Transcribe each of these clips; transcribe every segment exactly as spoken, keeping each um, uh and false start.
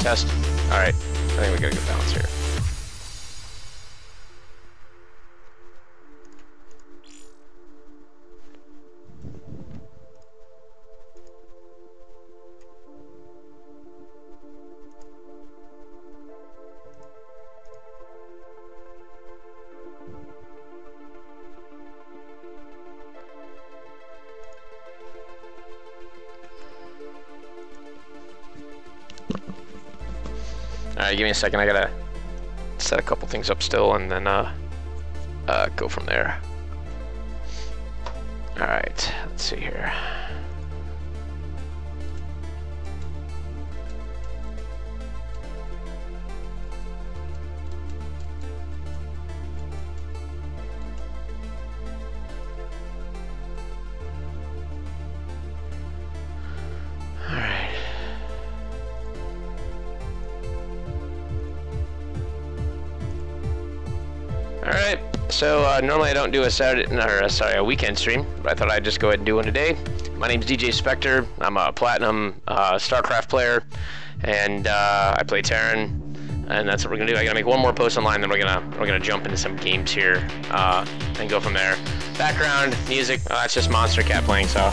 test. All right, I think we got a good balance here. Alright, give me a second, I gotta set a couple things up still and then uh, uh, go from there. Alright, let's see here. Alright, so uh, normally I don't do a Saturday, or uh, sorry, a weekend stream, but I thought I'd just go ahead and do one today. My name's D J Spectre. I'm a Platinum uh, StarCraft player, and uh, I play Terran, and that's what we're gonna do. I gotta make one more post online, then we're gonna we're gonna jump into some games here uh, and go from there. Background music, oh, that's just Monster Cat playing, so.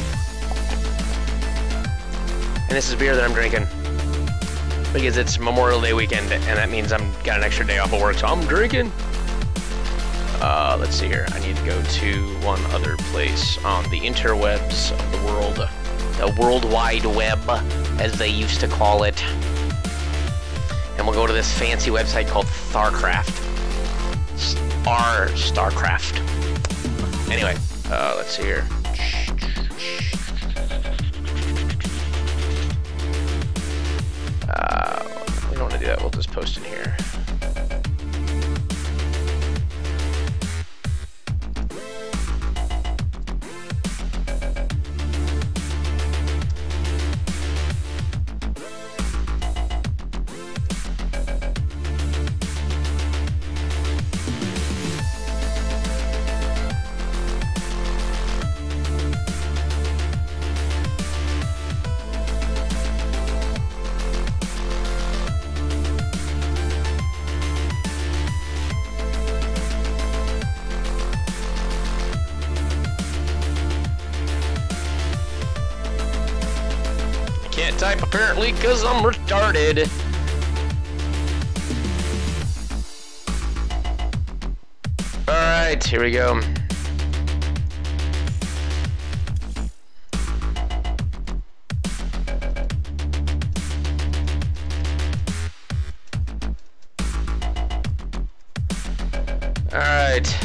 And this is beer that I'm drinking because it's Memorial Day weekend, and that means I'm got an extra day off of work, so I'm drinking. Uh, let's see here. I need to go to one other place on the interwebs of the world. The World Wide Web, as they used to call it. And we'll go to this fancy website called Starcraft. R Starcraft. Anyway, uh, let's see here. Uh, we don't want to do that. We'll just post in here. Can't type apparently because I'm retarded. Alright, here we go. Alright.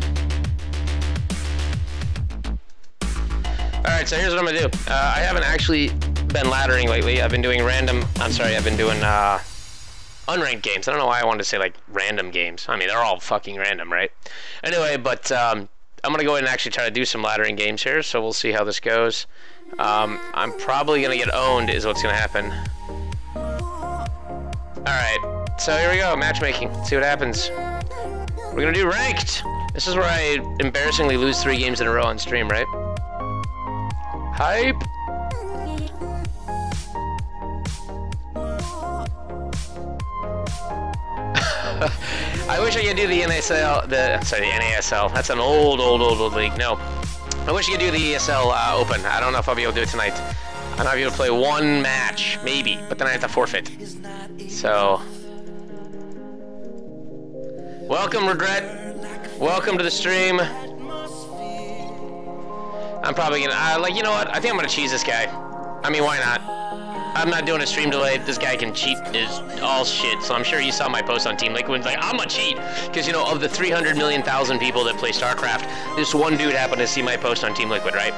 Alright, so here's what I'm gonna do. Uh, I haven't actually been laddering lately. I've been doing random, I'm sorry, I've been doing uh, unranked games. I don't know why I wanted to say like random games. I mean, they're all fucking random, right? Anyway, but um, I'm gonna go ahead and actually try to do some laddering games here, so we'll see how this goes. Um, I'm probably gonna get owned is what's gonna happen. Alright, so here we go, matchmaking. See what happens. We're gonna do ranked. This is where I embarrassingly lose three games in a row on stream, right? Hype. I wish I could do the N S L, the, sorry, the N A S L. That's an old, old, old, old league. No. I wish I could do the E S L uh, Open. I don't know if I'll be able to do it tonight. I might be able to play one match, maybe, but then I have to forfeit. So. Welcome, Regret. Welcome to the stream. I'm probably gonna, uh, like, you know what? I think I'm gonna cheese this guy. I mean, why not? I'm not doing a stream delay. This guy can cheat is all shit. So I'm sure you saw my post on Team Liquid. Like, I'm a cheat. Because, you know, of the three hundred million thousand people that play StarCraft, this one dude happened to see my post on Team Liquid, right?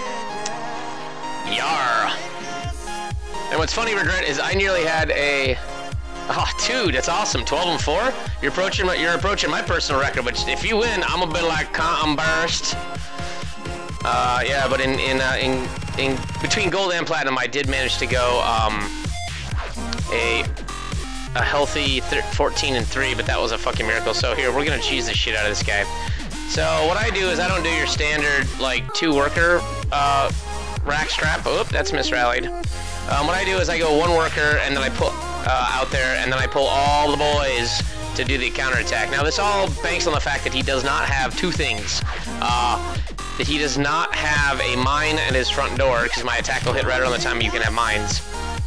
Yar. And what's funny, Regret, is I nearly had a... Oh, dude, that's awesome. twelve and four? You're approaching my, you're approaching my personal record, but if you win, I'm gonna be like, I'm burst. Uh, yeah, but in in uh, in in between gold and platinum, I did manage to go um a a healthy fourteen and three, but that was a fucking miracle. So here we're gonna cheese the shit out of this guy. So what I do is I don't do your standard like two worker uh, rack strap. Oop, that's misrallied. Um, what I do is I go one worker and then I put uh, out there, and then I pull all the boys to do the counterattack. Now, this all banks on the fact that he does not have two things. Uh, that he does not have a mine at his front door, because my attack will hit right around the time you can have mines.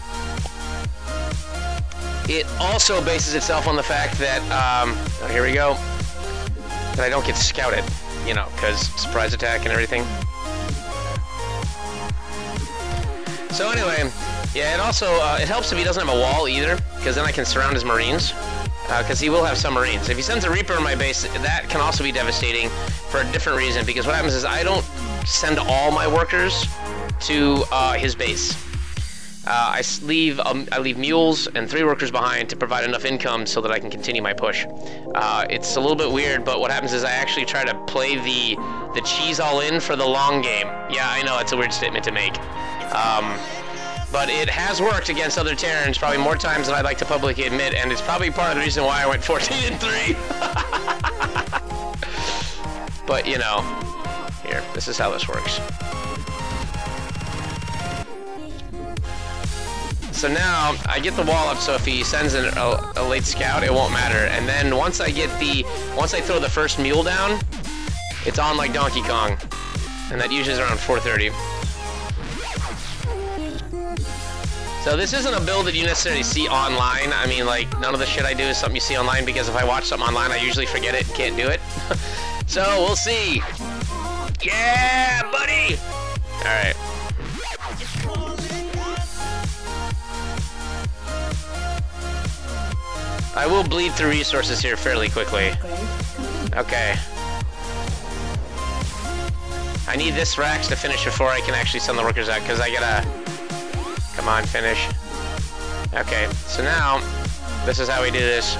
It also bases itself on the fact that, um, oh, here we go, that I don't get scouted, you know, because surprise attack and everything. So anyway, yeah, it also, uh, it helps if he doesn't have a wall either, because then I can surround his marines, because uh, he will have some marines. If he sends a Reaper in my base, that can also be devastating for a different reason, because what happens is I don't send all my workers to uh, his base. Uh, I leave um, I leave mules and three workers behind to provide enough income so that I can continue my push. Uh, it's a little bit weird, but what happens is I actually try to play the the cheese all in for the long game. Yeah, I know it's a weird statement to make, um, but it has worked against other Terrans probably more times than I'd like to publicly admit, and it's probably part of the reason why I went fourteen and three. But you know, here, this is how this works. So now, I get the wall up, so if he sends an, a, a late scout, it won't matter. And then once I get the, once I throw the first mule down, it's on like Donkey Kong. And that usually is around four thirty. So this isn't a build that you necessarily see online. I mean, like, none of the shit I do is something you see online, because if I watch something online, I usually forget it and can't do it. So, we'll see. Yeah, buddy! Alright. I will bleed through resources here fairly quickly. Okay. I need this Rax to finish before I can actually send the workers out, because I gotta... Come on, finish. Okay, so now, this is how we do this.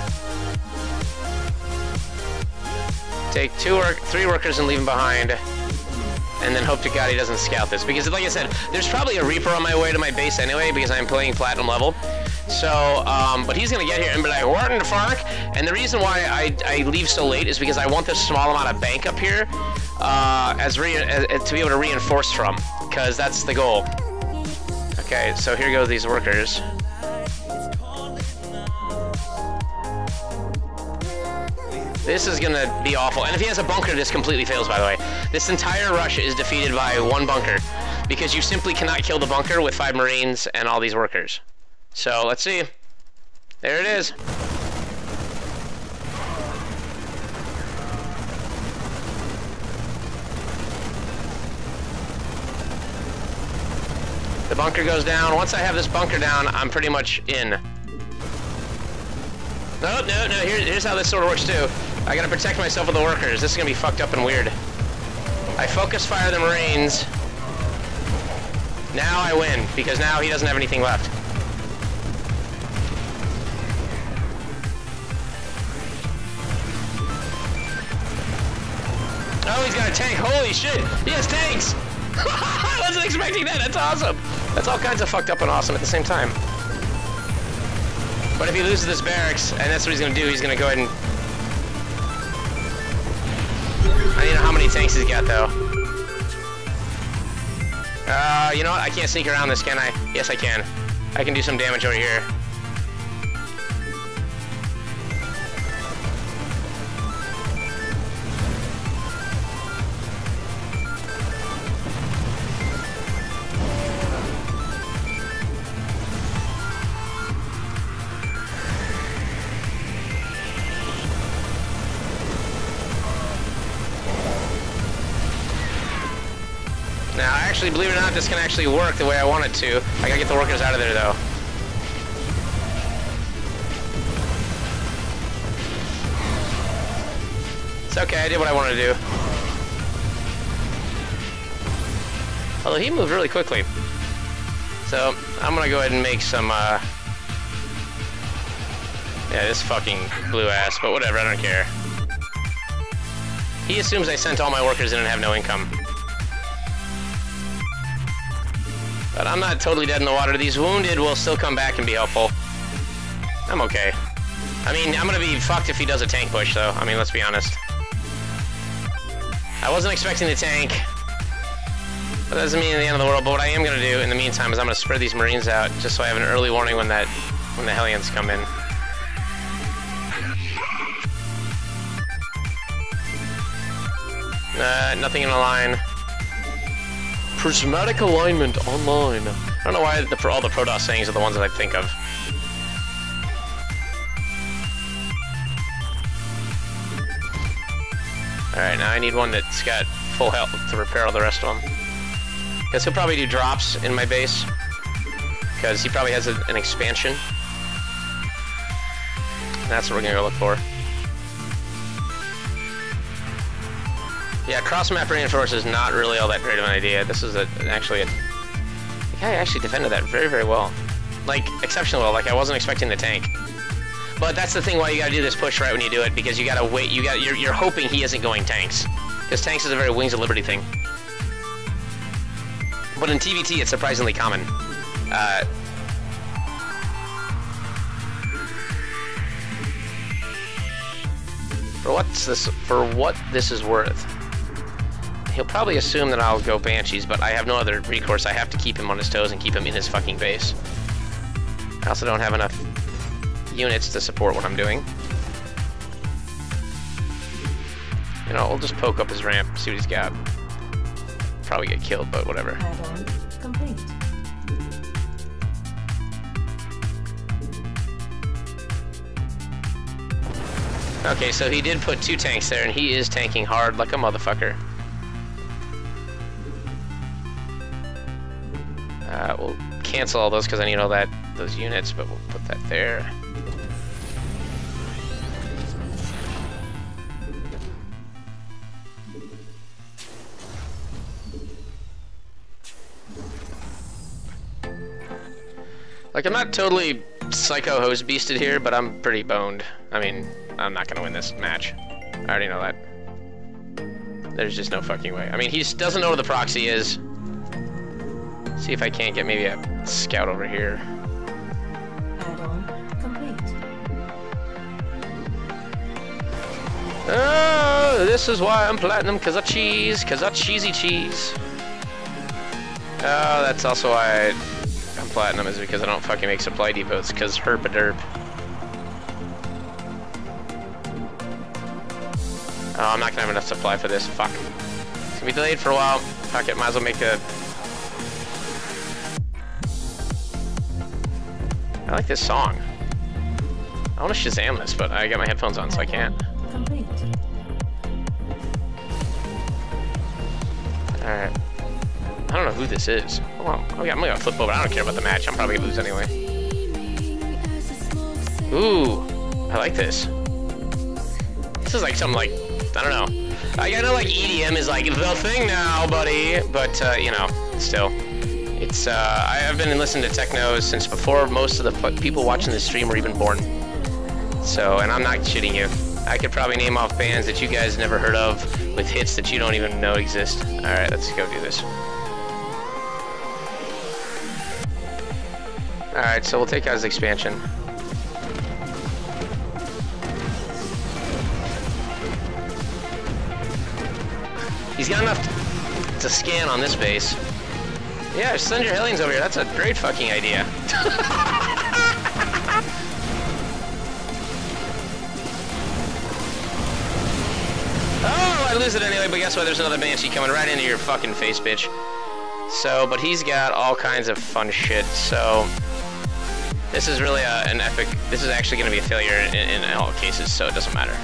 Take two or three workers and leave them behind, and then hope to God he doesn't scout this. Because, like I said, there's probably a Reaper on my way to my base anyway, because I'm playing Platinum level. So, um, but he's gonna get here and be like, "What in the fuck?" And the reason why I, I leave so late is because I want this small amount of bank up here uh, as, re as to be able to reinforce from, because that's the goal. Okay, so here go these workers. This is gonna be awful. And if he has a bunker, this completely fails, by the way. This entire rush is defeated by one bunker, because you simply cannot kill the bunker with five Marines and all these workers. So, let's see. There it is. The bunker goes down. Once I have this bunker down, I'm pretty much in. No, no, no, here, here's how this sort of works too. I gotta protect myself with the workers. This is gonna be fucked up and weird. I focus fire the Marines. Now I win, because now he doesn't have anything left. Oh, he's got a tank. Holy shit. He has tanks. I wasn't expecting that. That's awesome. That's all kinds of fucked up and awesome at the same time. But if he loses this barracks, and that's what he's going to do, he's going to go ahead and... I need to know how many tanks he's got, though. Uh, you know what? I can't sneak around this, can I? Yes, I can. I can do some damage over here. Now, actually, believe it or not, this can actually work the way I want it to. I gotta get the workers out of there, though. It's okay, I did what I wanted to do. Although he moved really quickly. So, I'm gonna go ahead and make some, uh... yeah, this fucking blue ass, but whatever, I don't care. He assumes I sent all my workers in and have no income. But I'm not totally dead in the water. These wounded will still come back and be helpful. I'm okay. I mean, I'm gonna be fucked if he does a tank push, though. I mean, let's be honest. I wasn't expecting the tank. But that doesn't mean the end of the world. But what I am gonna do in the meantime is I'm gonna spread these Marines out, just so I have an early warning when that when the Hellions come in. Uh, nothing in a line. Prismatic alignment online. I don't know why the, all the Protoss sayings are the ones that I think of. Alright, now I need one that's got full health to repair all the rest of them. Guess he'll probably do drops in my base. Because he probably has a, an expansion. That's what we're gonna go look for. Yeah, cross-map reinforce is not really all that great of an idea. This is a, actually a... The guy actually defended that very, very well. Like, exceptionally well. Like, I wasn't expecting the tank. But that's the thing why you gotta do this push right when you do it, because you gotta wait, you got you're, you're hoping he isn't going tanks. Because tanks is a very Wings of Liberty thing. But in T V T, it's surprisingly common. Uh... For what's this, for what this is worth. He'll probably assume that I'll go Banshees, but I have no other recourse. I have to keep him on his toes and keep him in his fucking base. I also don't have enough units to support what I'm doing. You know, we'll just poke up his ramp, see what he's got. Probably get killed, but whatever. Add-on complete. Okay, so he did put two tanks there, and he is tanking hard like a motherfucker. Uh, we'll cancel all those because I need all that those units, but we'll put that there. Like, I'm not totally psycho hose beasted here, but I'm pretty boned. I mean, I'm not gonna win this match. I already know that. There's just no fucking way. I mean, he just doesn't know where the proxy is. See if I can't get maybe a scout over here. Add-on complete. Oh, this is why I'm platinum, cause I cheese, cause I cheesy cheese. Oh, that's also why I, I'm platinum, is because I don't fucking make supply depots, cause herp a derp. Oh, I'm not gonna have enough supply for this, fuck. It's gonna be delayed for a while. Fuck it, might as well make a... I like this song. I want to Shazam this, but I got my headphones on, so I can't. Complete. Alright. I don't know who this is. Oh, well, okay, I'm gonna flip over. I don't care about the match. I'm probably gonna lose anyway. Ooh, I like this. This is like something like, I don't know. Like, I know like E D M is like the thing now, buddy, but uh, you know, still. It's, uh, I have been listening to techno since before most of the people watching this stream were even born. So, and I'm not shitting you. I could probably name off bands that you guys never heard of with hits that you don't even know exist. Alright, let's go do this. Alright, so we'll take out his expansion. He's got enough to scan on this base. Yeah, send your Hellions over here. That's a great fucking idea. Oh, I lose it anyway, but guess what? There's another Banshee coming right into your fucking face, bitch. So, but he's got all kinds of fun shit, so... This is really a, an epic... This is actually going to be a failure in, in all cases, so it doesn't matter.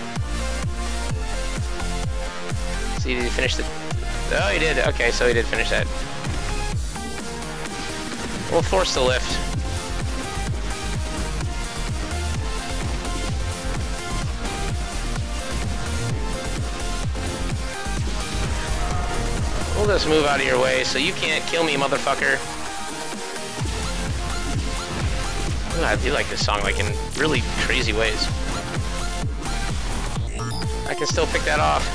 See, did he finish the... Oh, he did. Okay, so he did finish that. We'll force the lift. We'll just move out of your way so you can't kill me, motherfucker. Ooh, I do like this song, like in really crazy ways. I can still pick that off.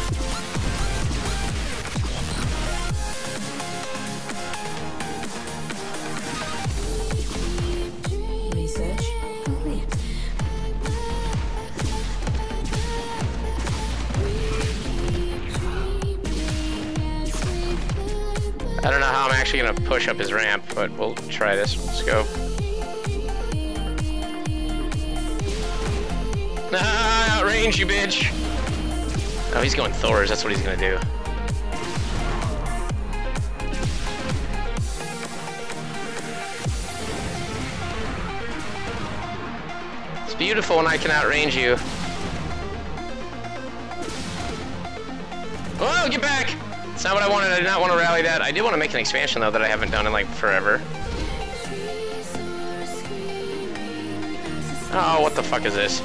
I don't know how I'm actually gonna push up his ramp, but we'll try this. Let's go. range, you bitch. Oh, he's going Thor's. That's what he's gonna do. It's beautiful when I can outrange you. Oh, get back! It's not what I wanted. I did not want to rally that. I did want to make an expansion, though, that I haven't done in, like, forever. Oh, what the fuck is this?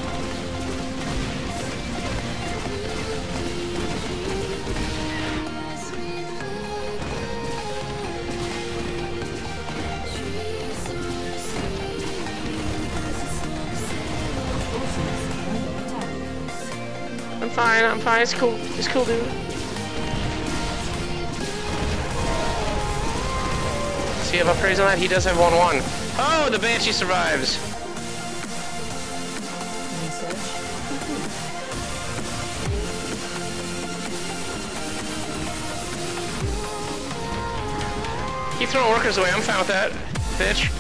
I'm fine, I'm fine, it's cool. It's cool, dude. Does he have upgrades on that? He does have one one. Oh, the Banshee survives. Keep throwing workers away, I'm fine with that, bitch.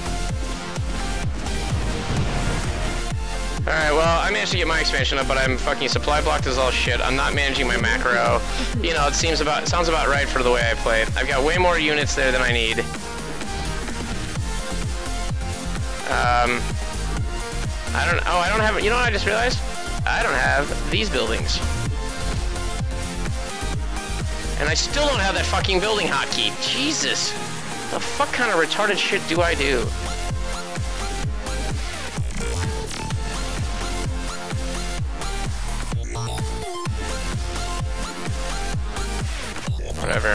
Alright, well, I managed to get my expansion up, but I'm fucking supply blocked as all shit. I'm not managing my macro. You know, it seems about, sounds about right for the way I played. I've got way more units there than I need. Um, I don't, oh, I don't have, you know what I just realized? I don't have these buildings. And I still don't have that fucking building hotkey. Jesus. The fuck kind of retarded shit do I do? Whatever.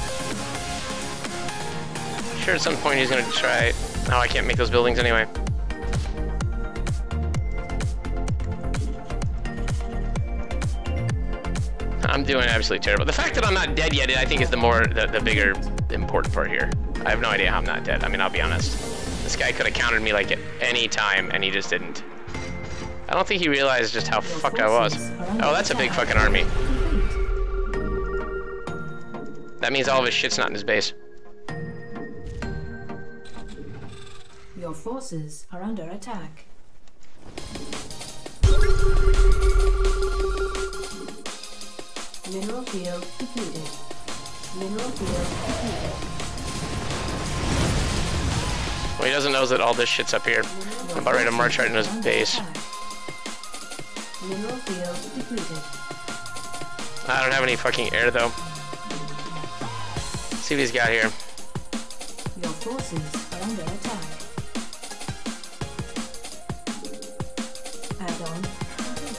Sure, at some point he's gonna try it. Oh, I can't make those buildings anyway. I'm doing absolutely terrible. The fact that I'm not dead yet, I think, is the more, the, the bigger, the important part here. I have no idea how I'm not dead. I mean, I'll be honest. This guy could have countered me like at any time, and he just didn't. I don't think he realized just how fucked I was. Oh, that's a big fucking army. That means all of his shit's not in his base. Your forces are under attack. Mineral field depleted. Mineral field depleted. Well, he doesn't know that all this shit's up here. I'm about ready to march right in his base. Mineral field depleted. I don't have any fucking air, though. Let's see what he's got here. Your forces are under attack. Add-on complete.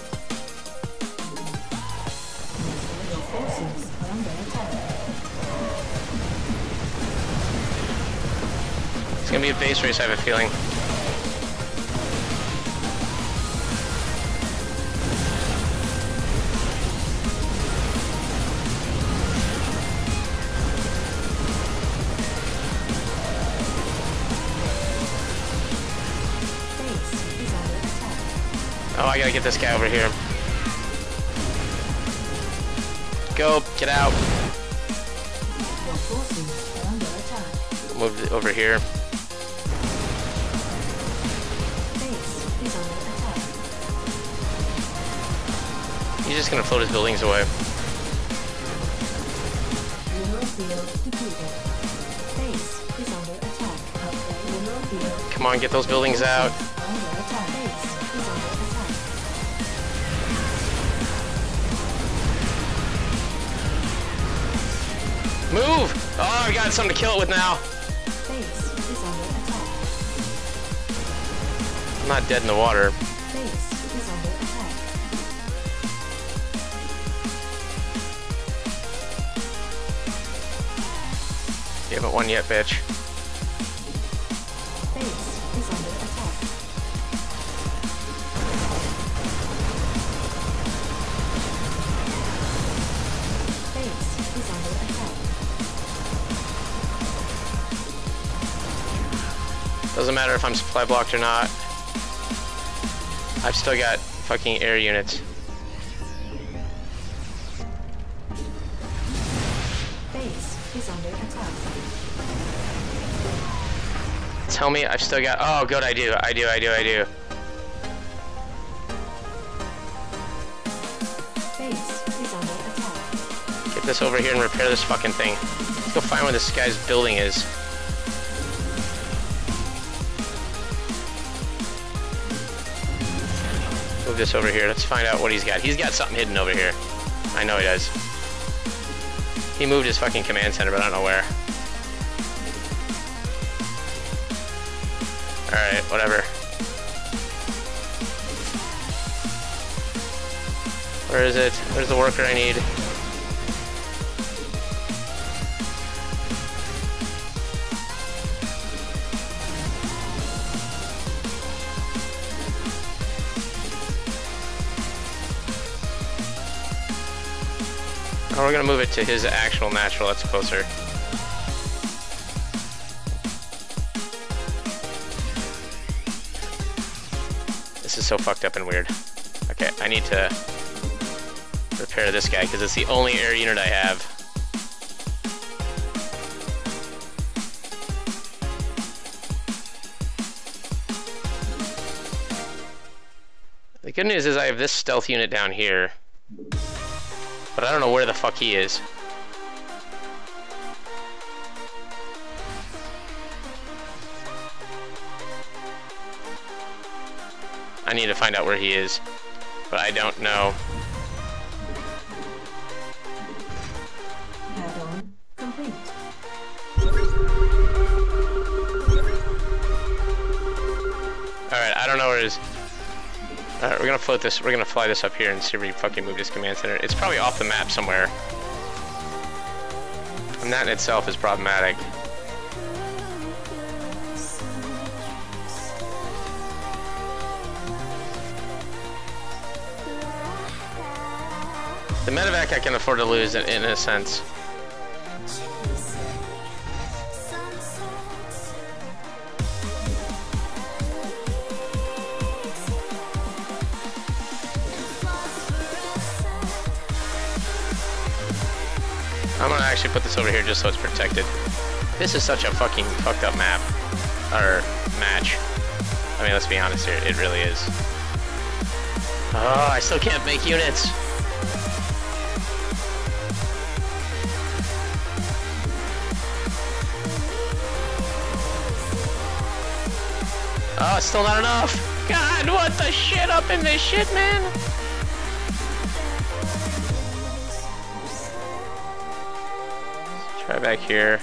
Your forces are under attack. It's gonna be a base race, I have a feeling. Oh, I gotta get this guy over here. Go, get out. Your forces are under attack. Move it over here. Base is under attack. He's just gonna float his buildings away. Mineral field depleted. Base is under attack. Mineral field. Come on, get those buildings out. Under attack. Base is under attack. Move! Oh, I got something to kill it with now. Base is under attack. I'm not dead in the water. Base is under attack. You haven't won yet, bitch. Base is under attack. Base is under attack. Doesn't matter if I'm supply blocked or not. I've still got fucking air units. Base is under attack. Tell me I've still got, oh good, I do, I do, I do, I do. this over here and repair this fucking thing. Let's go find where this guy's building is. Move this over here. Let's find out what he's got. He's got something hidden over here. I know he does. He moved his fucking command center, but I don't know where. Alright, whatever. Where is it? Where's the worker I need? Oh, we're gonna move it to his actual natural, that's closer. This is so fucked up and weird. Okay, I need to repair this guy because it's the only air unit I have. The good news is I have this stealth unit down here. But I don't know where the fuck he is. I need to find out where he is, but I don't know. Add-on complete. Alright, I don't know where it is. Alright, we're gonna float this, we're gonna fly this up here and see where he fucking moved his command center. It's probably off the map somewhere. And that in itself is problematic. The medevac I can afford to lose in, in a sense. I'm gonna actually put this over here just so it's protected. This is such a fucking fucked up map. Or match. I mean, let's be honest here, it really is. Oh, I still can't make units. Oh, it's still not enough. God, what the shit up in this shit, man? Try back here.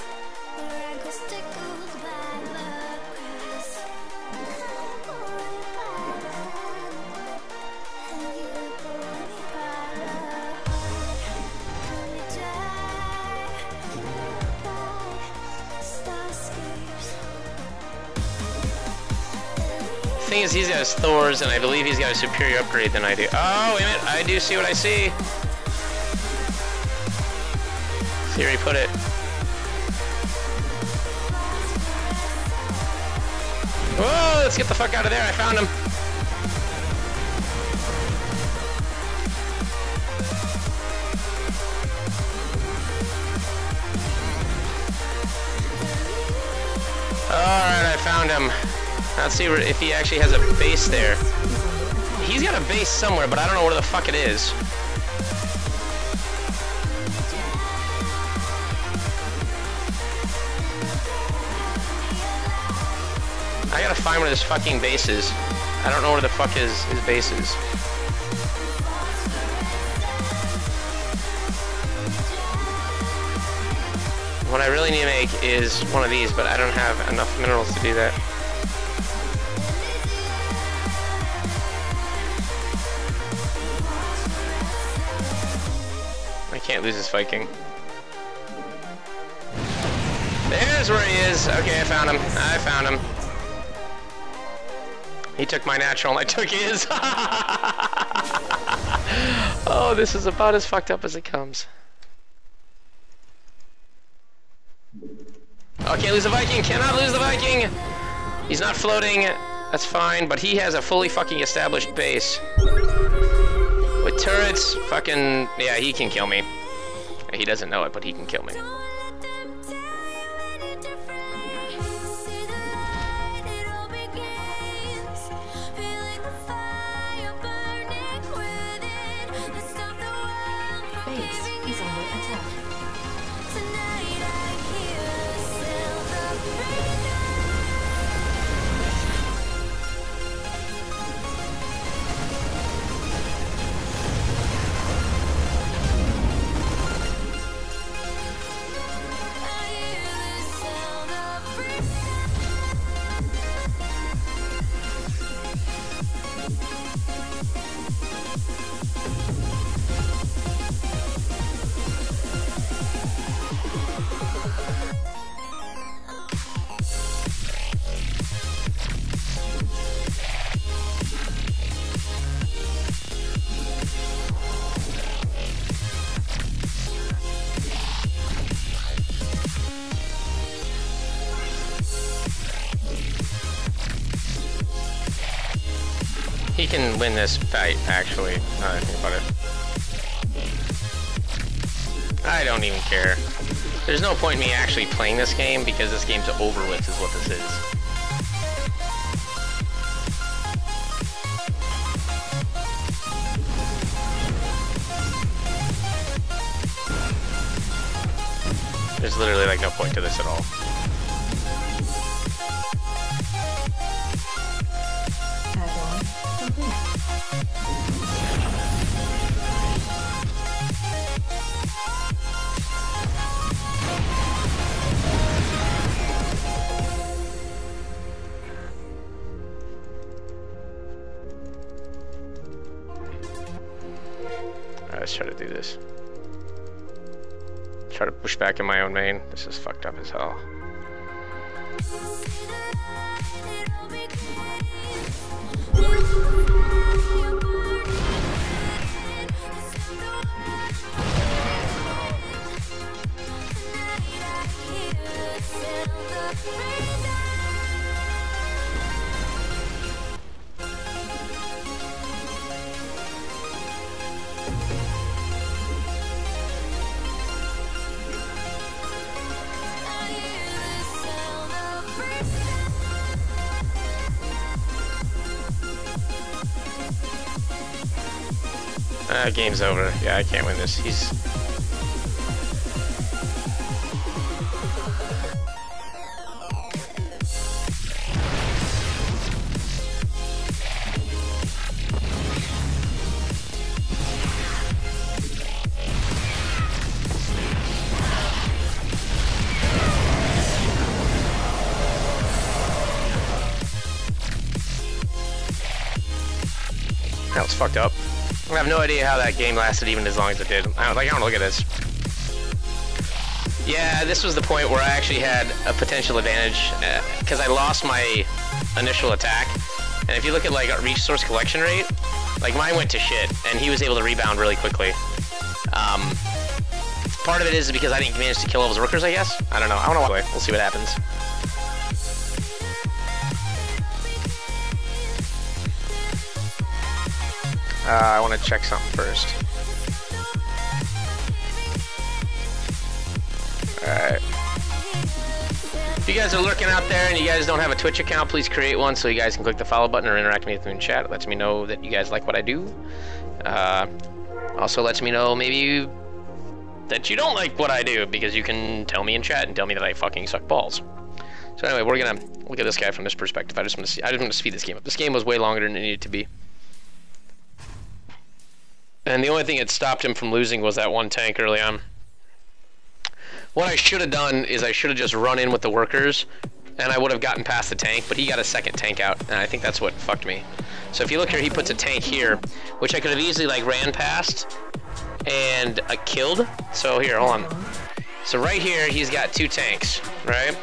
The thing is, he's got his Thors, and I believe he's got a superior upgrade than I do. Oh, wait a minute, I do see what I see. See where he put it. Whoa, let's get the fuck out of there, I found him. Alright, I found him. Let's see if he actually has a base there. He's got a base somewhere, but I don't know where the fuck it is. I gotta find where this fucking base is. I don't know where the fuck his, his base is. What I really need to make is one of these, but I don't have enough minerals to do that. I can't lose this Viking. There's where he is. Okay, I found him. I found him. He took my natural and I took his. Oh, this is about as fucked up as it comes. Oh, can't lose the Viking. Cannot lose the Viking. He's not floating. That's fine, but he has a fully fucking established base. With turrets, fucking, yeah, he can kill me. He doesn't know it, but he can kill me. Base is under attack. He can win this fight, actually, now that I think about it. I don't even care. There's no point in me actually playing this game because this game's over with is what this is. There's literally like no point to this at all. Add-on complete. Alright, let's try to do this. Try to push back in my own main. This is fucked up as hell. Uh, game's over. Yeah, I can't win this. He's... That was fucked up. I have no idea how that game lasted even as long as it did. I don't, like, I don't look at this. Yeah, this was the point where I actually had a potential advantage because uh, I lost my initial attack. And if you look at like a resource collection rate, like mine went to shit, and he was able to rebound really quickly. Um, part of it is because I didn't manage to kill all his workers, I guess. I don't know. I don't know why. We'll see what happens. Uh, I want to check something first. Alright. If you guys are lurking out there and you guys don't have a Twitch account, please create one so you guys can click the follow button or interact with me in chat. It lets me know that you guys like what I do. Uh, also lets me know maybe you, that you don't like what I do, because you can tell me in chat and tell me that I fucking suck balls. So anyway, we're gonna look at this guy from this perspective. I just want to see. I just want to speed this game up. This game was way longer than it needed to be. And the only thing that stopped him from losing was that one tank early on. What I should have done is I should have just run in with the workers, and I would have gotten past the tank, but he got a second tank out, and I think that's what fucked me. So if you look here, he puts a tank here, which I could have easily like ran past and uh, killed. So here, hold on. So right here, he's got two tanks, right?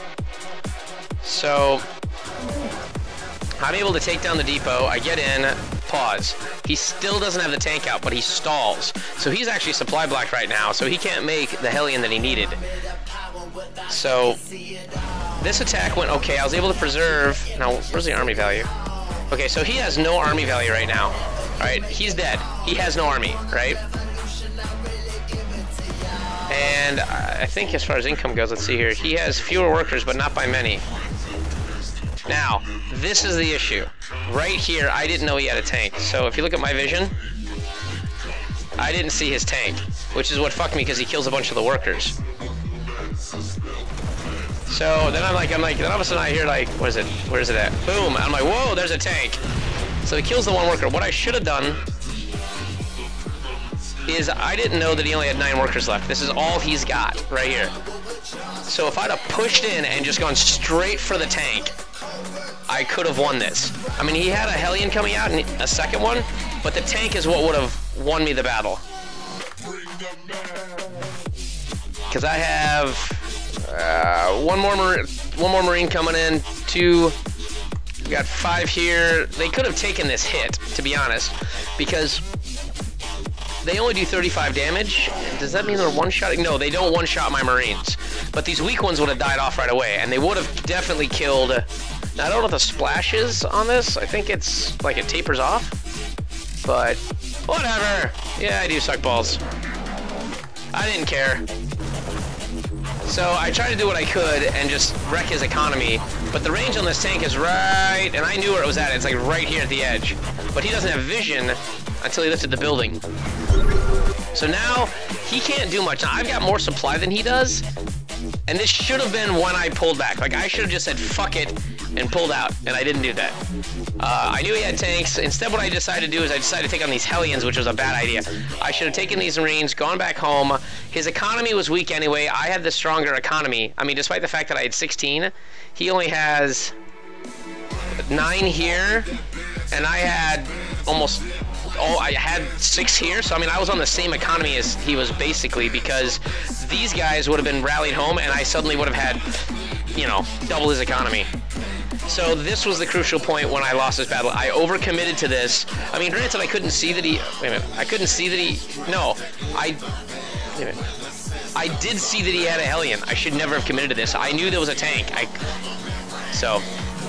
So I'm able to take down the depot. I get in, pause. He still doesn't have the tank out, but he stalls. So he's actually supply blocked right now, so he can't make the Hellion that he needed. So this attack went okay. I was able to preserve. Now, where's the army value? Okay, so he has no army value right now. All right, he's dead. He has no army, right? And I think as far as income goes, let's see here. He has fewer workers, but not by many. Now, this is the issue. Right here, I didn't know he had a tank. So if you look at my vision, I didn't see his tank, which is what fucked me because he kills a bunch of the workers. So then I'm like, I'm like, then all of a sudden I hear like, what is it? Where is it at? Boom! I'm like, whoa, there's a tank. So he kills the one worker. What I should have done is I didn't know that he only had nine workers left. This is all he's got right here. So if I'd have pushed in and just gone straight for the tank, I could have won this. I mean, he had a Hellion coming out and a second one, but the tank is what would have won me the battle. Because I have uh, one more Marine, one more Marine coming in, two. We got five here. They could have taken this hit, to be honest, because they only do thirty-five damage. Does that mean they're one-shotting? No, they don't one-shot my Marines. But these weak ones would have died off right away, and they would have definitely killed Now, I don't know what the splash is on this. I think it's like it tapers off. But whatever. Yeah, I do suck balls. I didn't care. So I tried to do what I could and just wreck his economy. But the range on this tank is right, and I knew where it was at. It's like right here at the edge. But he doesn't have vision until he lifted the building. So now he can't do much. Now I've got more supply than he does. And this should have been when I pulled back. Like, I should have just said, fuck it, and pulled out. And I didn't do that. Uh, I knew he had tanks. Instead, what I decided to do is I decided to take on these Hellions, which was a bad idea. I should have taken these Marines, gone back home. His economy was weak anyway. I had the stronger economy. I mean, despite the fact that I had sixteen, he only has nine here, and I had almost... Oh, I had six here, so I mean, I was on the same economy as he was basically, because these guys would have been rallied home, and I suddenly would have had, you know, double his economy. So this was the crucial point when I lost this battle. I overcommitted to this. I mean, granted, I couldn't see that he. Wait a minute. I couldn't see that he. No, I. Wait a minute. I did see that he had a Hellion. I should never have committed to this. I knew there was a tank. I. So.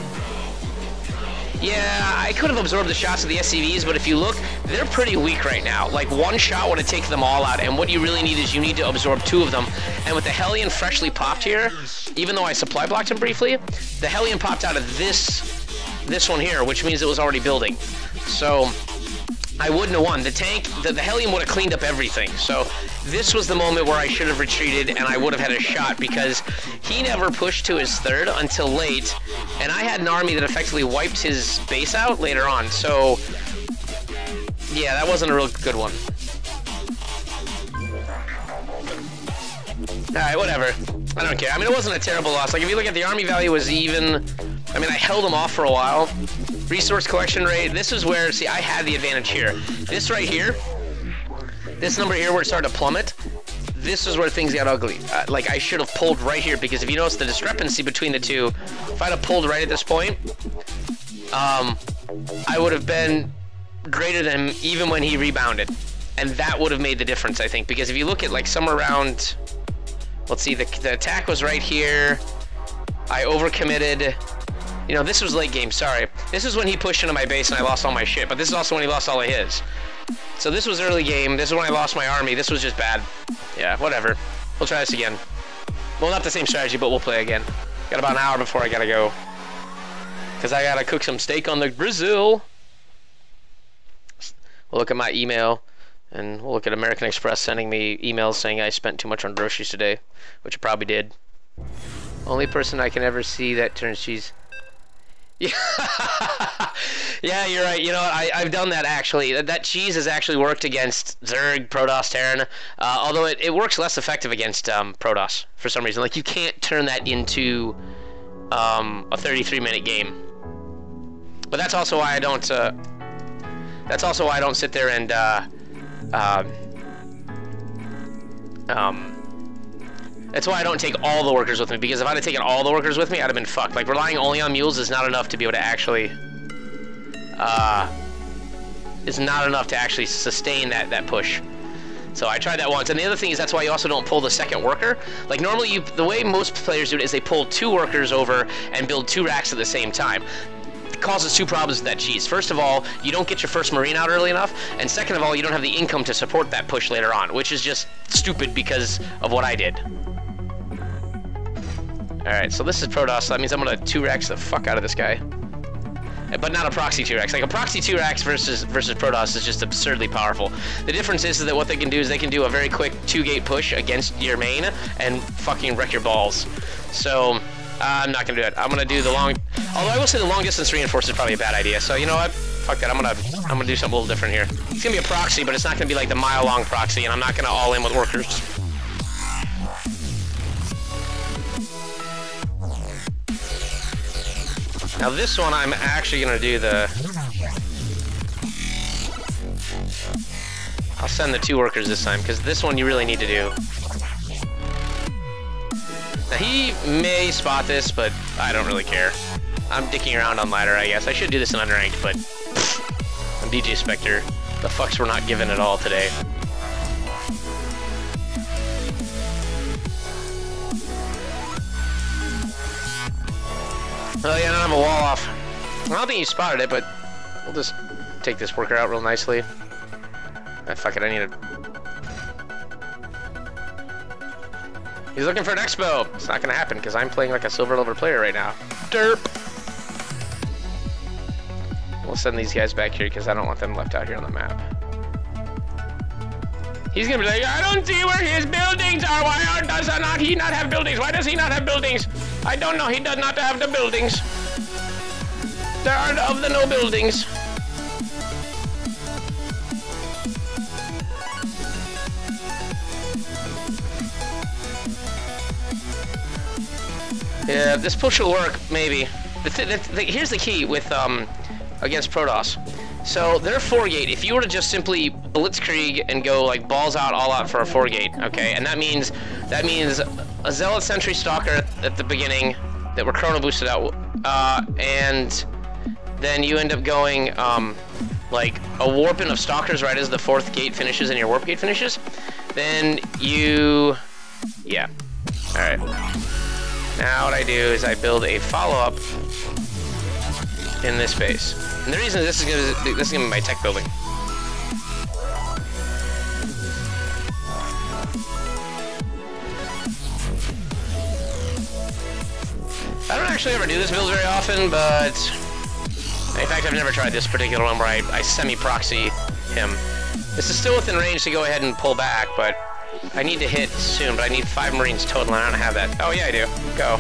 Yeah, I could have absorbed the shots of the S C Vs, but if you look, they're pretty weak right now. Like, one shot would have taken them all out, and what you really need is you need to absorb two of them. And with the Hellion freshly popped here, even though I supply blocked him briefly, the Hellion popped out of this, this one here, which means it was already building. So I wouldn't have won. The tank, the, the Hellion would have cleaned up everything. So this was the moment where I should have retreated and I would have had a shot, because he never pushed to his third until late, and I had an army that effectively wiped his base out later on. So yeah, that wasn't a real good one. Alright, whatever. I don't care. I mean, it wasn't a terrible loss. Like, if you look at the army value was even. I mean, I held him off for a while. Resource collection rate, this is where, see, I had the advantage here. This right here, this number here where it started to plummet, this is where things got ugly. Uh, like, I should have pulled right here, because if you notice the discrepancy between the two, if I'd have pulled right at this point, um, I would have been greater than him even when he rebounded. And that would have made the difference, I think, because if you look at, like, somewhere around, let's see, the, the attack was right here, I overcommitted. You know, this was late game, sorry. This is when he pushed into my base and I lost all my shit, but this is also when he lost all of his. So this was early game, this is when I lost my army, this was just bad. Yeah, whatever. We'll try this again. Well, not the same strategy, but we'll play again. Got about an hour before I gotta go. Because I gotta cook some steak on the Brazil. We'll look at my email, and we'll look at American Express sending me emails saying I spent too much on groceries today, which I probably did. Only person I can ever see that turns cheese. Yeah, yeah, you're right. You know what? I, I've done that, actually. That, that cheese has actually worked against Zerg, Protoss, Terran, uh, although it, it works less effective against um, Protoss for some reason. Like, you can't turn that into um, a thirty-three minute game. But that's also why I don't, uh, that's also why I don't sit there and, uh, uh, um... That's why I don't take all the workers with me, because if I'd have taken all the workers with me, I'd have been fucked. Like, relying only on mules is not enough to be able to actually, uh, is not enough to actually sustain that, that push. So I tried that once. And the other thing is that's why you also don't pull the second worker. Like, normally, you, the way most players do it is they pull two workers over and build two racks at the same time. It causes two problems with that cheese. First of all, you don't get your first Marine out early enough, and second of all, you don't have the income to support that push later on, which is just stupid because of what I did. Alright, so this is Protoss, so that means I'm gonna two racks the fuck out of this guy. But not a proxy two racks. Like, a proxy two racks versus versus Protoss is just absurdly powerful. The difference is, is that what they can do is they can do a very quick two-gate push against your main and fucking wreck your balls. So, uh, I'm not gonna do it. I'm gonna do the long... Although I will say the long-distance reinforce is probably a bad idea. So, you know what? Fuck that. I'm gonna I'm gonna do something a little different here. It's gonna be a proxy, but it's not gonna be like the mile-long proxy, and I'm not gonna all-in with workers. Now this one, I'm actually gonna do the... I'll send the two workers this time, because this one you really need to do. Now he may spot this, but I don't really care. I'm dicking around on ladder, I guess. I should do this in unranked, but... Pfft, I'm D J Spectre. The fucks were not given at all today. Oh yeah, I don't have a wall off. I don't think you spotted it, but we'll just take this worker out real nicely. Ah, fuck it, I need a... He's looking for an expo. It's not gonna happen because I'm playing like a silver level player right now. Derp. We'll send these guys back here because I don't want them left out here on the map. He's gonna be like, I don't see where his buildings are. Why does not he not have buildings? Why does he not have buildings? I don't know. He does not have the buildings. There are of the no buildings. Yeah, this push will work, maybe. The th the th here's the key with um against Protoss. So their four gate, if you were to just simply blitzkrieg and go like balls out, all out for a four gate, okay, and that means that means a Zealot Sentry Stalker at the beginning that were chrono boosted out, uh, and then you end up going um, like a warping of Stalkers right as the fourth gate finishes and your warp gate finishes. Then you, yeah, all right. Now what I do is I build a follow-up in this base. And the reason this is gonna this is gonna be my tech building. I don't actually ever do this build very often, but in fact I've never tried this particular one where I, I semi-proxy him. This is still within range to go ahead and pull back, but I need to hit soon, but I need five Marines total and I don't have that. Oh yeah I do. Go.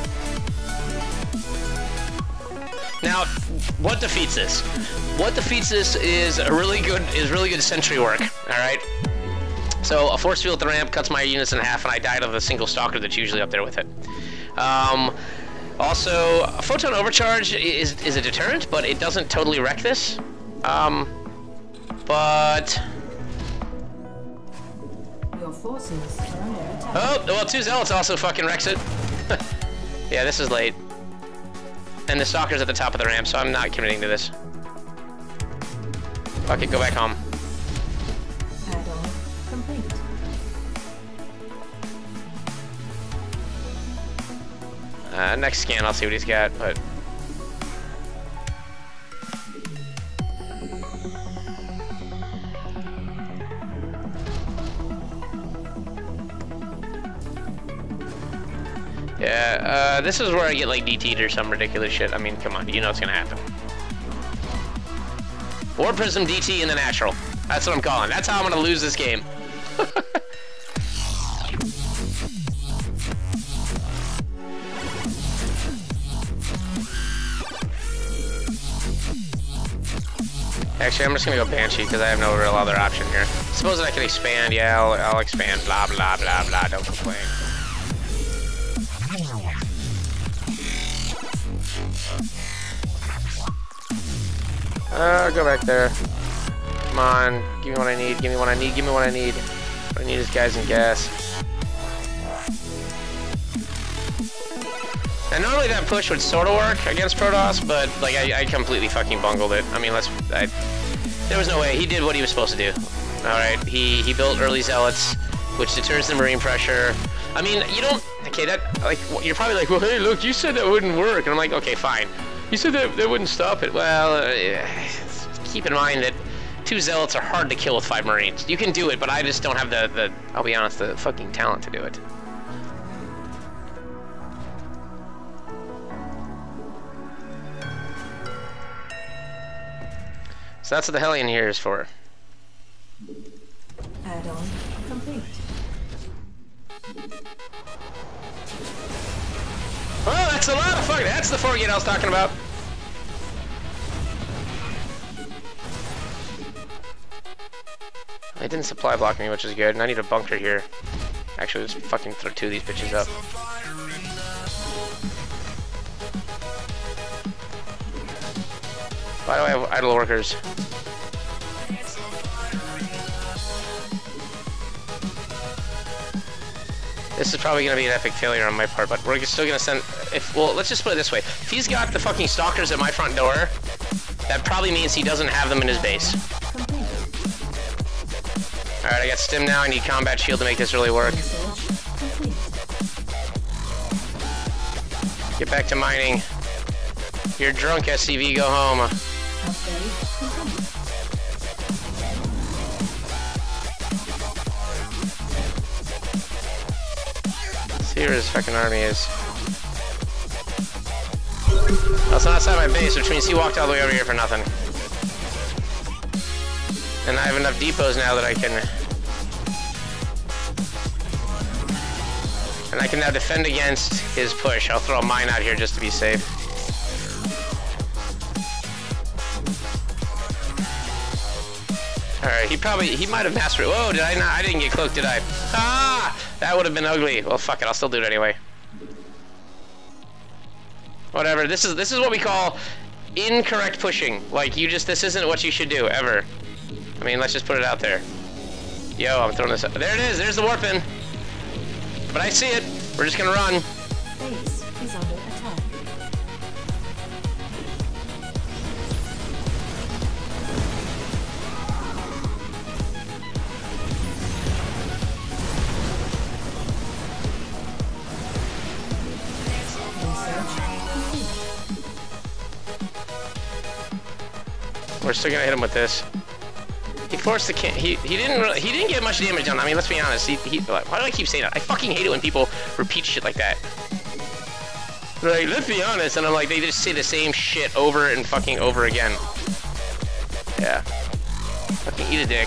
Now, what defeats this? What defeats this is a really good is really good sentry work. All right. So a force field at the ramp cuts my units in half, and I died of a single stalker that's usually up there with it. Um, also, a photon overcharge is is a deterrent, but it doesn't totally wreck this. Um, but Your forces are under attack. oh well, two zealots also fucking wrecks it. Yeah, this is late. And the stalker's at the top of the ramp, so I'm not committing to this. Fuck it, go back home. Add-on complete. Uh, next scan, I'll see what he's got, but... Yeah, uh, this is where I get like D T'd or some ridiculous shit. I mean, come on, you know it's gonna happen. War Prism D T in the natural. That's what I'm calling. That's how I'm gonna lose this game. Actually, I'm just gonna go Banshee because I have no real other option here. Suppose I can expand. Yeah, I'll, I'll expand. Blah, blah, blah, blah. Don't complain. Uh, go back there. Come on, give me what I need, give me what I need, give me what I need. What I need is guys and gas. And normally that push would sort of work against Protoss, but like I, I completely fucking bungled it. I mean, let's. I, there was no way. He did what he was supposed to do. All right, he he built early zealots, which deters the Marine pressure. I mean, you don't. Okay, that like you're probably like, well, hey, look, you said that wouldn't work, and I'm like, okay, fine. You said that that wouldn't stop it. Well, uh, keep in mind that two zealots are hard to kill with five Marines. You can do it, but I just don't have the the. I'll be honest, the fucking talent to do it. So that's what the Hellion here is for. Add-on complete. Oh, that's a lot of fuck. That's the four gate I was talking about. It didn't supply block me, which is good, and I need a bunker here. Actually, just fucking throw two of these bitches up. Why do I have idle workers? This is probably going to be an epic failure on my part, but we're still going to send... If well, let's just put it this way. If he's got the fucking stalkers at my front door, that probably means he doesn't have them in his base. Alright, I got stim now. I need combat shield to make this really work. Get back to mining. You're drunk, S C V, go home. Upgrade complete. See where his fucking army is. Well, it's not outside my base, which means he walked all the way over here for nothing. And I have enough depots now that I can... And I can now defend against his push. I'll throw a mine out here just to be safe. Alright, he probably... He might have mastered... Whoa, did I not? I didn't get cloaked, did I? Ah! That would have been ugly. Well, fuck it. I'll still do it anyway. Whatever. This is this is what we call incorrect pushing. Like, you just... This isn't what you should do, ever. I mean, let's just put it out there. Yo, I'm throwing this up. There it is. There's the warp in. But I see it. We're just gonna run. Base is under attack. We're still gonna hit him with this. He forced the can. He he didn't really, he didn't get much damage done. I mean, let's be honest. He, he why do I keep saying that? I fucking hate it when people repeat shit like that. They're like, let's be honest, and I'm like, they just say the same shit over and fucking over again. Yeah. Fucking eat a dick.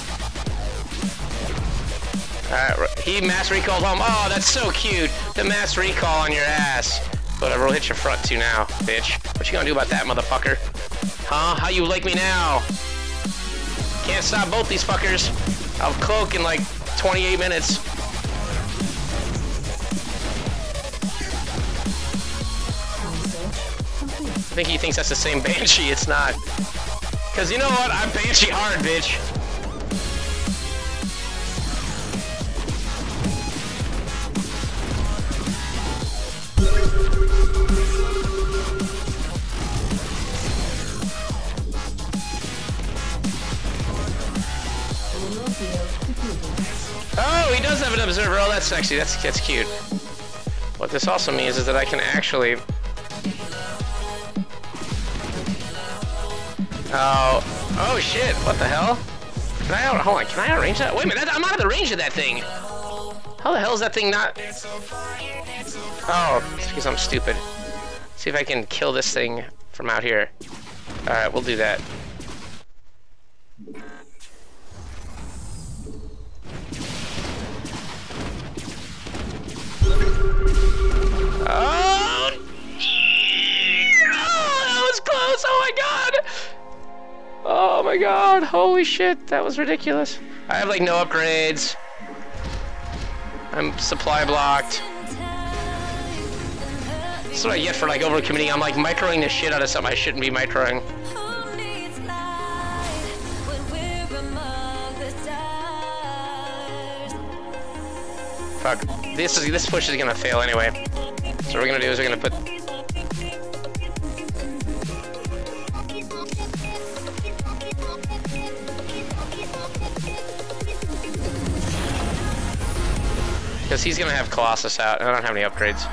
Alright, he mass recalled home. Oh, that's so cute. The mass recall on your ass. Whatever, we'll hit your front too now, bitch. What you gonna do about that, motherfucker? Huh? How you like me now? Can't stop both these fuckers. I'll cloak in like twenty-eight minutes. I think he thinks that's the same Banshee. It's not. Cause you know what? I'm Banshee hard, bitch. Oh, he does have an observer. Oh, that's sexy. That's that's cute. What this also means is that I can actually. Oh, oh shit! What the hell? Can I hold on? Can I arrange that? Wait a minute! I'm out of the range of that thing. How the hell is that thing not? Oh, it's because I'm stupid. See if I can kill this thing from out here. All right, we'll do that. Oh, that was close. Oh my god. Oh my god. Holy shit. That was ridiculous. I have like no upgrades. I'm supply blocked. That's what I get for like overcommitting. I'm like microing the shit out of something I shouldn't be microing. Fuck. This is this push is gonna fail anyway. So what we're gonna do is we're gonna put. Because he's gonna have Colossus out, and I don't have any upgrades.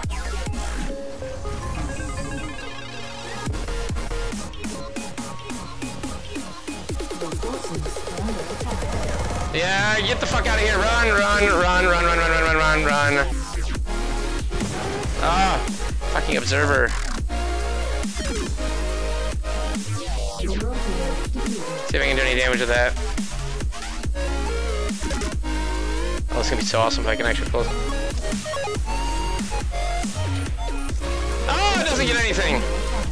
Yeah, get the fuck out of here! Run, run, run, run, run, run, run, run, run, run! Ah, fucking observer. See if I can do any damage with that. Oh, it's gonna be so awesome if I can actually pull it. Oh, it doesn't get anything!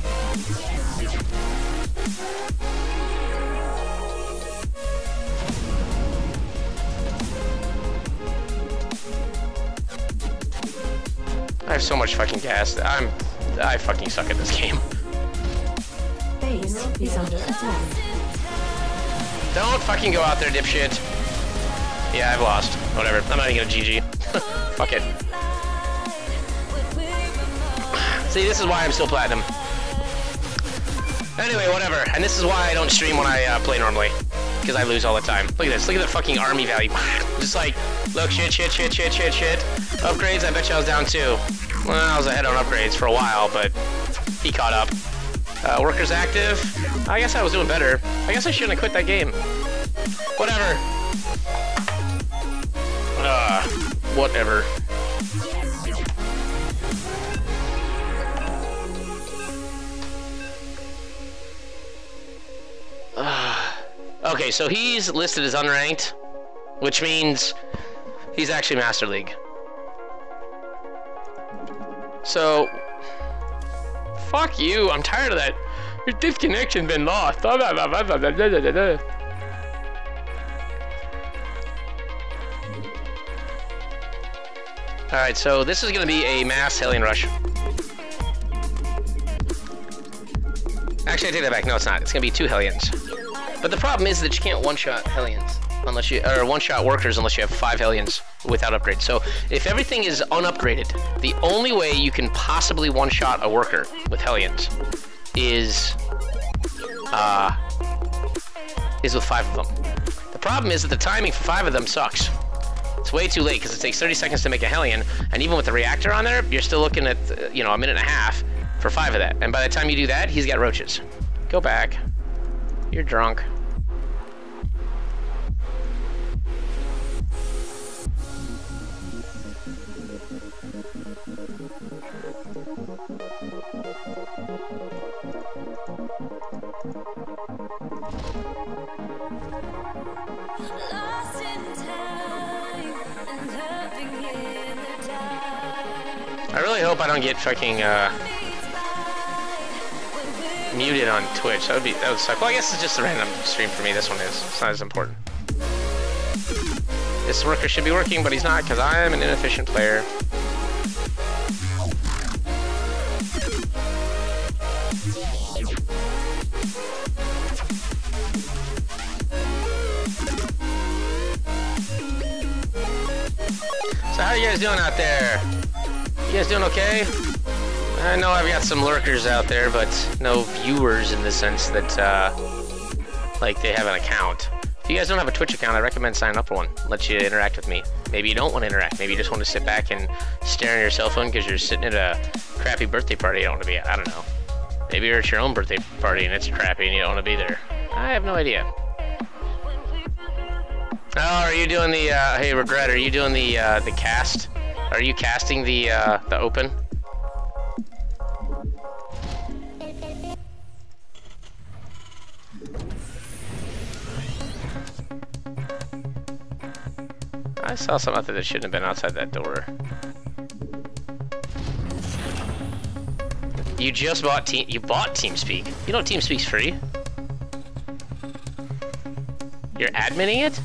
I have so much fucking gas. I'm... I fucking suck at this game. Base is under attack. Don't fucking go out there, dipshit. Yeah, I've lost. Whatever. I'm not even gonna G G. Fuck it. See, this is why I'm still platinum. Anyway, whatever. And this is why I don't stream when I uh, play normally. Because I lose all the time. Look at this. Look at the fucking army value. Just like, look, shit, shit, shit, shit, shit, shit. Upgrades, I bet you I was down too. Well, I was ahead on upgrades for a while, but he caught up. Uh, workers active. I guess I was doing better. I guess I shouldn't have quit that game. Whatever. Uh, whatever. Uh, okay, so he's listed as unranked, which means he's actually Master League. So, fuck you, I'm tired of that. Your disconnection been lost. Alright, so this is gonna be a mass Hellion rush. Actually, I take that back. No, it's not. It's gonna be two Hellions. But the problem is that you can't one-shot Hellions unless you, or one-shot workers unless you have five Hellions without upgrades. So if everything is unupgraded, the only way you can possibly one-shot a worker with Hellions is, uh, is with five of them. The problem is that the timing for five of them sucks. It's way too late because it takes thirty seconds to make a Hellion, and even with the reactor on there, you're still looking at, uh, you know, a minute and a half for five of that. And by the time you do that, he's got roaches. Go back. You're drunk. I really hope I don't get fucking uh, muted on Twitch. That would be that would suck. Well, I guess it's just a random stream for me. This one is. It's not as important. This worker should be working, but he's not because I am an inefficient player. So how are you guys doing out there? You guys doing okay? I know I've got some lurkers out there, but no viewers in the sense that, uh, like, they have an account. If you guys don't have a Twitch account, I recommend signing up for one. Let you interact with me. Maybe you don't want to interact. Maybe you just want to sit back and stare at your cell phone because you're sitting at a crappy birthday party you don't want to be at. I don't know. Maybe you're at your own birthday party and it's crappy and you don't want to be there. I have no idea. Oh, are you doing the, uh, hey, Regret, are you doing the, uh, the cast? Are you casting the, uh, the open? I saw something out there that shouldn't have been outside that door. You just bought Team, you bought TeamSpeak. You know TeamSpeak's free? You're adminning it?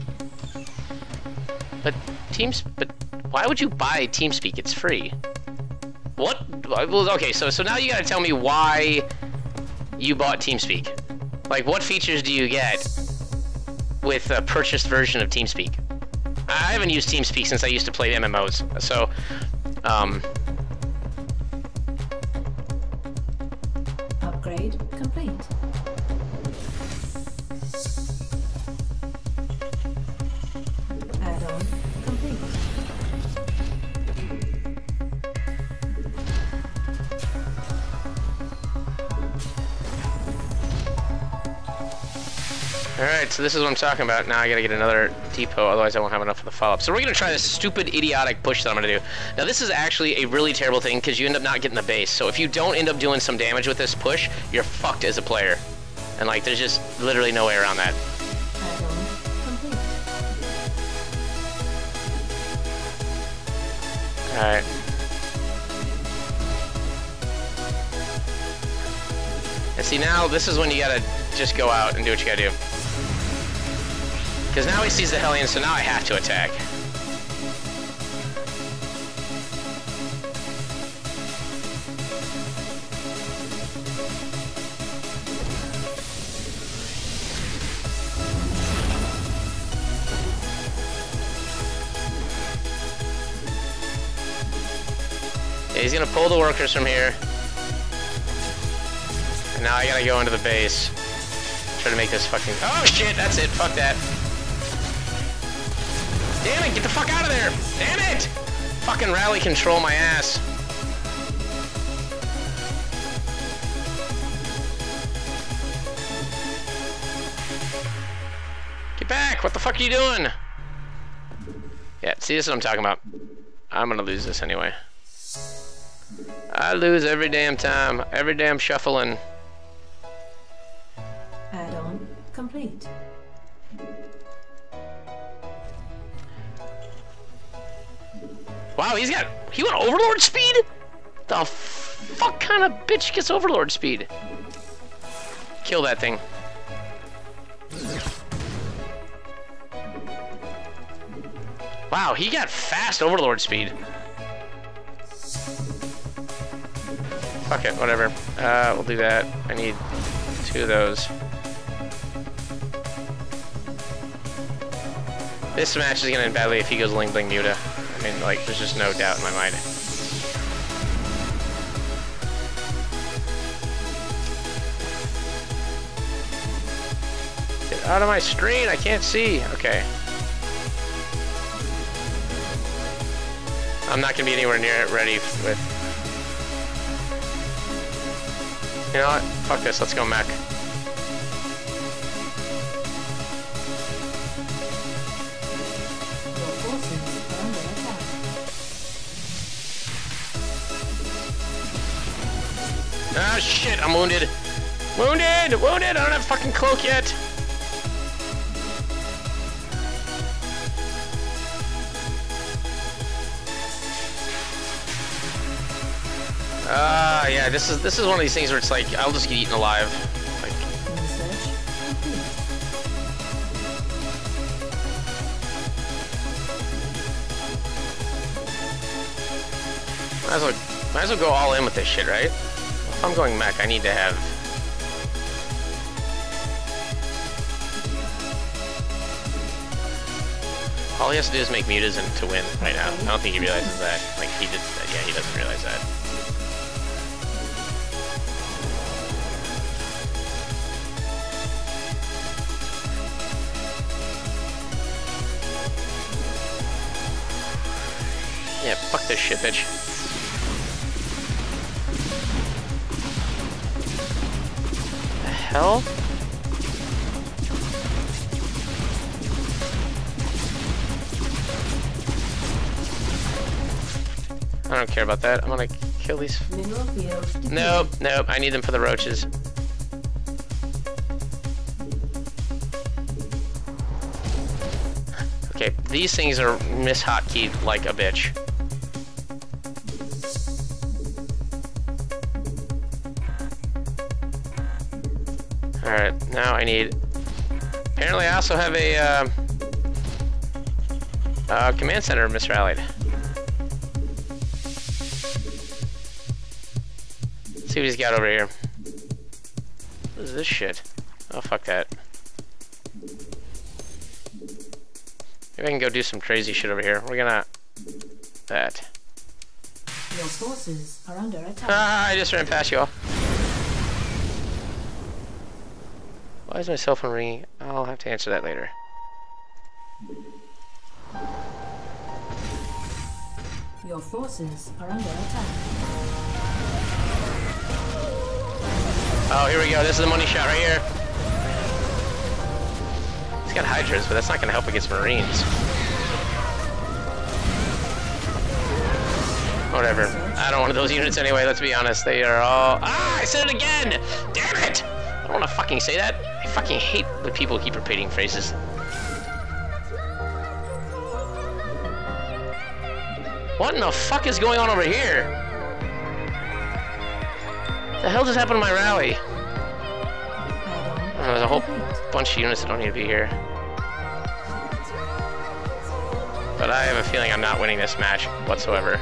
But Teams, but why would you buy TeamSpeak? It's free. What? Well, okay, so so now you gotta tell me why you bought TeamSpeak. Like, what features do you get with a purchased version of TeamSpeak? I haven't used TeamSpeak since I used to play M M Os, so um. Upgrade complete. Add-on complete. Alright, so this is what I'm talking about. Now I gotta get another depot, otherwise I won't have enough for the follow-up. So we're gonna try this stupid, idiotic push that I'm gonna do. Now this is actually a really terrible thing because you end up not getting the base. So if you don't end up doing some damage with this push, you're fucked as a player. And like, there's just literally no way around that. Add-on complete. Alright. And see, now this is when you gotta just go out and do what you gotta do. Because now he sees the Hellion, so now I have to attack. Yeah, he's gonna pull the workers from here. And now I gotta go into the base. Try to make this fucking... Oh shit, that's it, fuck that. Damn it, get the fuck out of there! Damn it! Fucking rally control my ass. mech! What the fuck are you doing? Yeah, see, this is what I'm talking about. I'm gonna lose this anyway. I lose every damn time. Every damn shuffling. Add-on complete. Wow, he's got... He went Overlord speed? The fuck kind of bitch gets Overlord speed? Kill that thing. Wow, he got fast Overlord speed. Fuck it, whatever. Uh, we'll do that. I need two of those. This match is gonna end badly if he goes Ling Bling Muta. I mean, like, there's just no doubt in my mind. Get out of my screen, I can't see. Okay. I'm not gonna be anywhere near it ready with... You know what? Fuck this, let's go mech. Your forces are under attack. Ah, shit, I'm wounded. Wounded! Wounded! I don't have fucking cloak yet. Ah, uh, yeah, this is this is one of these things where it's like, I'll just get eaten alive. Like, Research complete. might as well, might as well go all in with this shit, right? If I'm going mech, I need to have... All he has to do is make mutas and to win right now. I don't think he realizes that. Like, he did that. Yeah, he doesn't realize that. Yeah, fuck this shit, bitch. The hell? I don't care about that. I'm gonna kill these. Mineral field depleted. Nope, nope. I need them for the roaches. Okay, these things are mish-hotkeyed like a bitch. Alright, now I need... Apparently I also have a uh, uh, command center misrallied. Let's see what he's got over here. What is this shit? Oh, fuck that. Maybe I can go do some crazy shit over here. We're gonna... That. Your forces are under attack. Ah, I just ran past you all. Why is my cell phone ringing? I'll have to answer that later. Your forces are under attack. Oh, here we go. This is the money shot right here. He's got Hydras, but that's not gonna help against Marines. Whatever. I don't want those units anyway, let's be honest. They are all... Ah, I said it again! Damn it! I don't want to fucking say that. I fucking hate when people keep repeating phrases. What in the fuck is going on over here? The hell just happened to my rally? Oh, there's a whole bunch of units that don't need to be here. But I have a feeling I'm not winning this match whatsoever.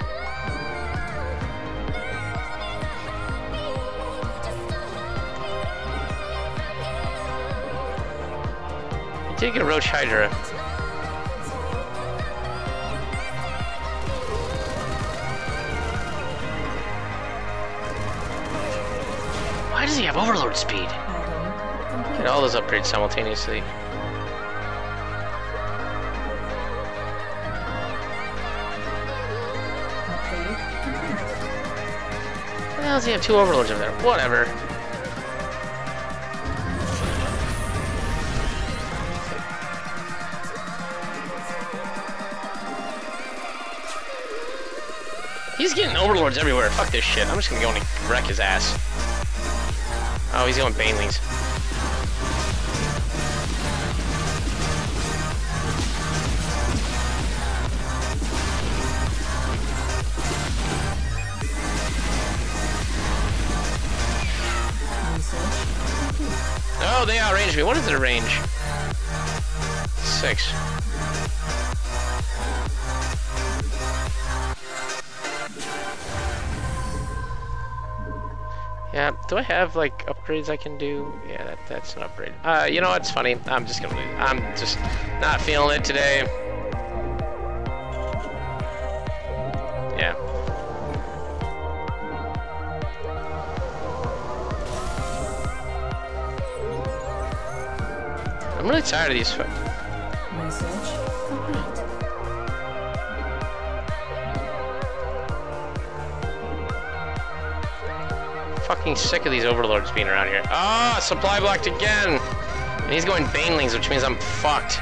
I did get a Roach Hydra. Why does he have Overlord speed? Get all those upgrades simultaneously. Why the hell does he have two Overlords over there? Whatever. He's getting overlords everywhere. Fuck this shit. I'm just gonna go and wreck his ass. Oh, he's going Banelings. Oh, they outranged me. What is their range? Six. Yeah, do I have like upgrades I can do? Yeah, that, that's an upgrade. Uh, you know what's funny? I'm just gonna leave. I'm just not feeling it today. Yeah. I'm really tired of these. Research complete. Fucking sick of these overlords being around here. Ah, oh, supply blocked again! And he's going Banelings, which means I'm fucked.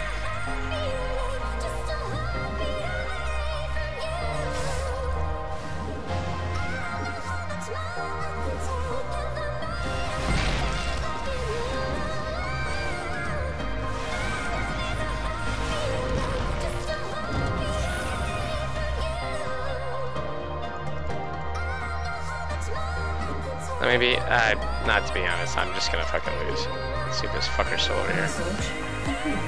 Maybe, uh, not to be honest, I'm just gonna fucking lose. Let's see if this fucker's still over here. Research complete.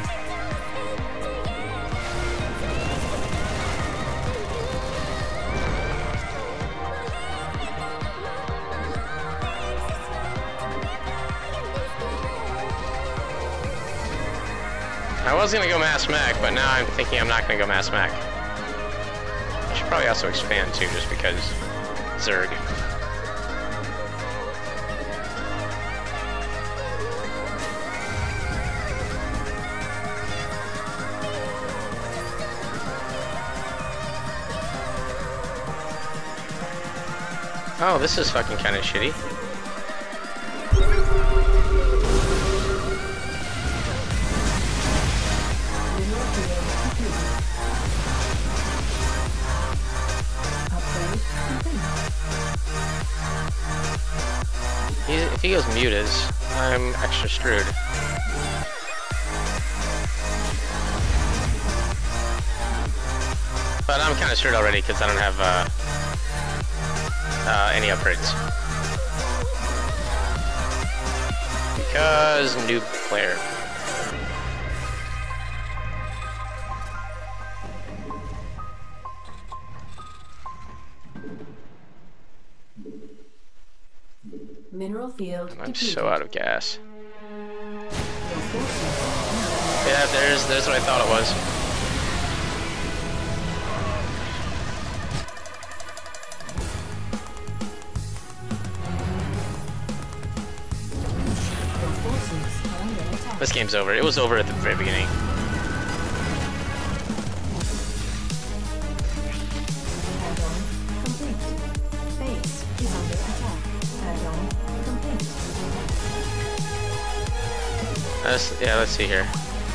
I was gonna go Mass Mech, but now I'm thinking I'm not gonna go Mass Mech. I should probably also expand too, just because Zerg. Oh, this is fucking kind of shitty. He's, if he goes Mutas, I'm extra screwed. But I'm kind of screwed already because I don't have uh, uh, any upgrades. Because noob player. Mineral field I'm depleted. so out of gas. Yeah, there's there's what I thought it was. Your forces are under attack. This game's over. It was over at the very beginning. Add-on complete. Base is under attack. Add-on complete. Let's, yeah, let's see here.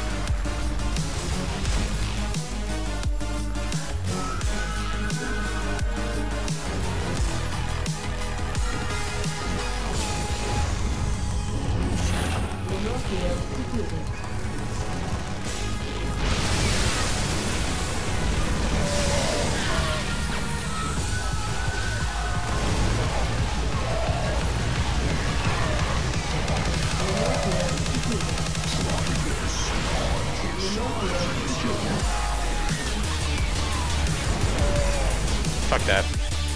Mineral field depleted. Mineral field depleted. Mineral field depleted. Fuck that.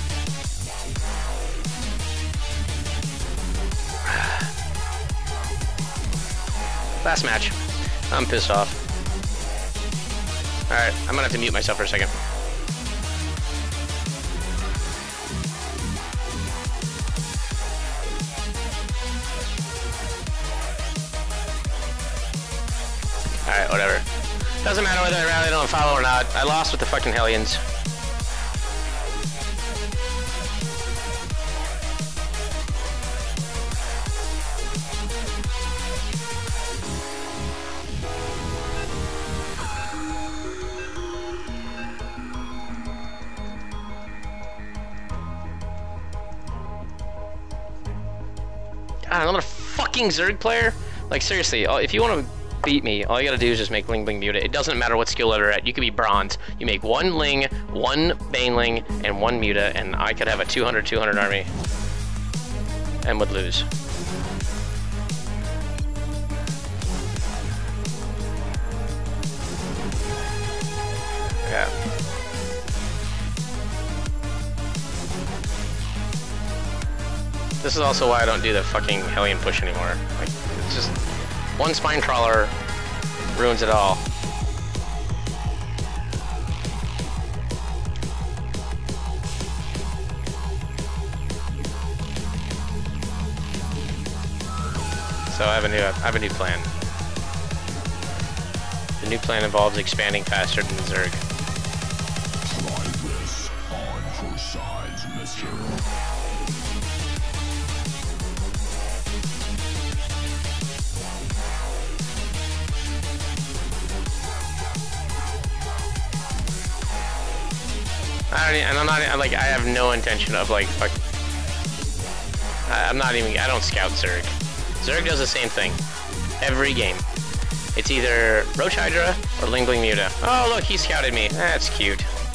Last match. I'm pissed off. Alright, I'm gonna have to mute myself for a second. Alright, whatever. Doesn't matter whether I rally don't follow or not. I lost with the fucking Hellions. I'm not a fucking Zerg player. Like, seriously, if you want to beat me, all you gotta do is just make Ling Bling Muta. It doesn't matter what skill level you're at. You could be bronze. You make one Ling, one Baneling, and one Muta, and I could have a two hundred two hundred army and would lose. Yeah. This is also why I don't do the fucking Hellion push anymore. Like, it's just one spine crawler ruins it all. So I have a new I have a new plan. The new plan involves expanding faster than the Zerg. Try this on for size, mister. I don't, and I'm not like I have no intention of like fuck. I'm not even. I don't scout Zerg. Zerg does the same thing every game. It's either Roach Hydra or Ling Bling Muta. Oh look, he scouted me. That's cute.